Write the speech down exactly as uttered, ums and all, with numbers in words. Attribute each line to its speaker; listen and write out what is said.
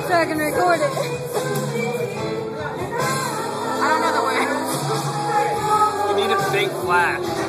Speaker 1: so I can record it.
Speaker 2: I don't know the words.
Speaker 3: You need a fake flash.